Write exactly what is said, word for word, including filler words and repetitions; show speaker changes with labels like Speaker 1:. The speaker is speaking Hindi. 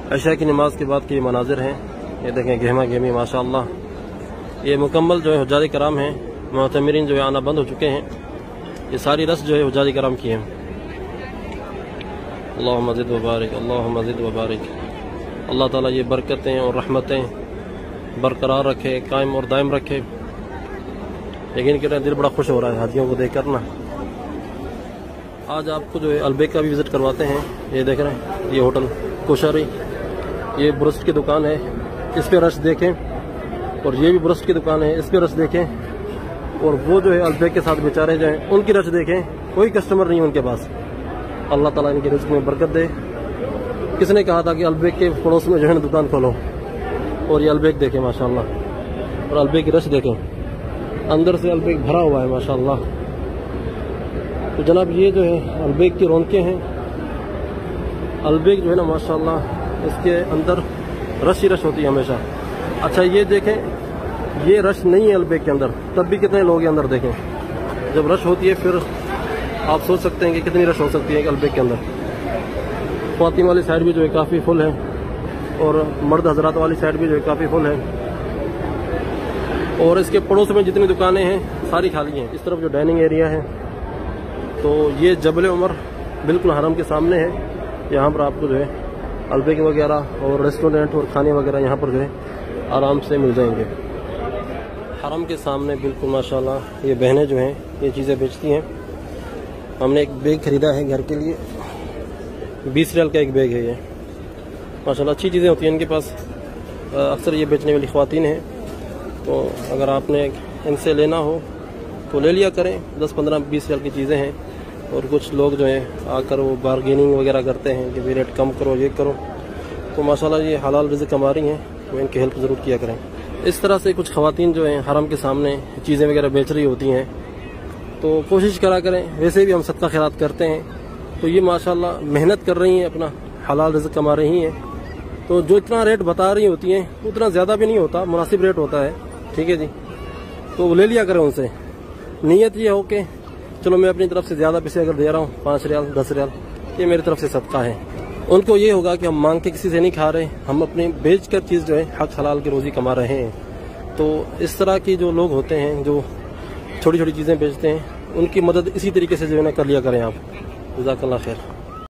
Speaker 1: इशा की नमाज के बाद के ये मनाजिर हैं। ये देखें गहमा गहमी माशाअल्लाह। ये मुकम्मल जो है हुज्जाज कराम हैं, मुअतमिरीन जो है आना बंद हो चुके हैं। ये सारी रस जो है हुज्जाज कराम की है। अल्लाह मज़िद वबारिक, अल्लाह मज़िद वबारिक। अल्लाह ताला ये बरकतें और रहमतें बरकरार रखे, कायम और दायम रखे। यकीन करें दिल बड़ा खुश हो रहा है हाजियों को देख कर ना। आज आपको जो है अलबेक का भी विज़िट करवाते हैं। ये देख रहे हैं ये होटल कोशरी, ये ब्रस्ट की दुकान है, इस पे रश देखें। और ये भी ब्रस्ट की दुकान है, इस पे रश देखें। और वो जो है अलबेक के साथ बेचारे जो हैं उनकी रश देखें, कोई कस्टमर नहीं है उनके पास। अल्लाह ताला इनके रिज़्क़ में बरकत दे। किसने कहा था कि अलबेक के पड़ोस में जो है ना दुकान खोलो। और ये अलबेक देखें माशाअल्लाह, और अलबेक की रश देखें, अंदर से अलबेक भरा हुआ है माशाअल्लाह। तो जनाब ये जो है अलबेक की रौनकें हैं। अलबेक जो है ना माशाअल्लाह, इसके अंदर रश ही रश होती है हमेशा। अच्छा ये देखें, ये रश नहीं है अलबेक के अंदर, तब भी कितने लोग हैं अंदर देखें। जब रश होती है फिर आप सोच सकते हैं कि कितनी रश हो सकती है अलबेक के अंदर। ख्वातीन वाली साइड भी जो है काफ़ी फुल है, और मर्द हजरात वाली साइड भी जो है काफ़ी फुल है। और इसके पड़ोस में जितनी दुकानें हैं सारी खाली हैं। इस तरफ जो डाइनिंग एरिया है, तो ये जबल उमर बिल्कुल हरम के सामने है। यहाँ पर आपको जो है अलबेक वगैरह और रेस्टोरेंट और खाने वगैरह यहाँ पर जो है आराम से मिल जाएंगे। हरम के सामने बिल्कुल माशाल्लाह ये बहनें जो हैं ये चीज़ें बेचती हैं। हमने एक बैग ख़रीदा है घर के लिए, बीस रियाल का एक बैग है ये। माशाल्लाह अच्छी चीज़ें होती हैं इनके पास। अक्सर ये बेचने वाली ख़वातीन हैं, तो अगर आपने इनसे लेना हो तो ले लिया करें। दस पंद्रह बीस रियाल की चीज़ें हैं। और कुछ लोग जो हैं आकर वो बारगेनिंग वगैरह करते हैं कि रेट कम करो, ये करो। तो माशाल्लाह ये हलाल रिज़्क़ कमा रही हैं, तो इनकी हेल्प ज़रूर किया करें। इस तरह से कुछ ख़वातीन जो हैं हरम के सामने चीज़ें वगैरह बेच रही होती हैं, तो कोशिश करा करें। वैसे भी हम सदका खैरात करते हैं, तो ये माशाल्लाह मेहनत कर रही हैं, अपना हलाल रिज़्क़ कमा रही हैं। तो जो इतना रेट बता रही होती हैं उतना ज़्यादा भी नहीं होता, मुनासिब रेट होता है। ठीक है जी, तो ले लिया करें उनसे। नीयत ये हो कि चलो मैं अपनी तरफ से ज़्यादा पैसे अगर दे रहा हूँ, पाँच रियाल दस रियाल, ये मेरी तरफ से सदका है। उनको ये होगा कि हम मांग के किसी से नहीं खा रहे, हम अपने बेच कर चीज़ जो है हक हलाल की रोज़ी कमा रहे हैं। तो इस तरह की जो लोग होते हैं जो छोटी छोटी चीज़ें बेचते हैं, उनकी मदद इसी तरीके से जो है ना कर लिया करें आप। जज़ाकल्लाह खैर।